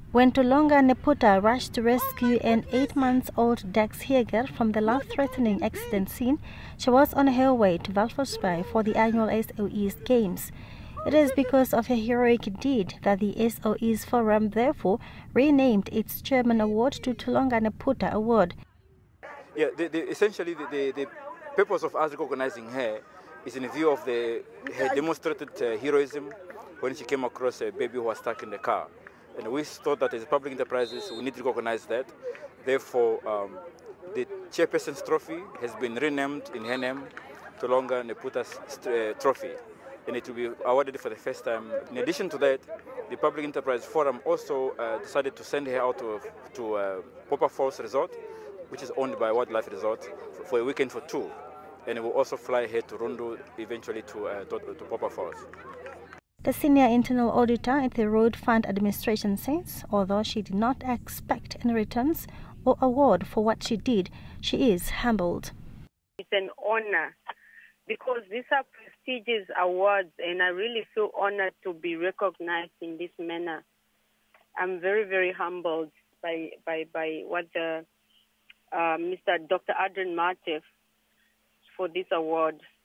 When Tulonga Neputa rushed to rescue an 8-month-old Dex Heger from the life-threatening accident scene, she was on her way to Walvisvlei for the annual SOE's Games. It is because of her heroic deed that the SOE's Forum therefore renamed its Chairman Award to Tulonga Neputa Award. Yeah, essentially the purpose of us recognizing her is in view of her demonstrated heroism when she came across a baby who was stuck in the car. And we thought that as public enterprises, we need to recognize that. Therefore, the Chairperson's Trophy has been renamed in her name, Tulonga Neputa's Trophy. And it will be awarded for the first time. In addition to that, the Public Enterprise Forum also decided to send her out to Popper Falls Resort, which is owned by Wildlife Resort, for a weekend for 2. And it will also fly her to Rundu, eventually to Popper Falls. The senior internal auditor at the Road Fund Administration says, although she did not expect any returns or award for what she did, she is humbled. It's an honor because these are prestigious awards, and I really feel honored to be recognized in this manner. I'm very, very humbled by what the Mr. Dr. Adrian Martef for this award.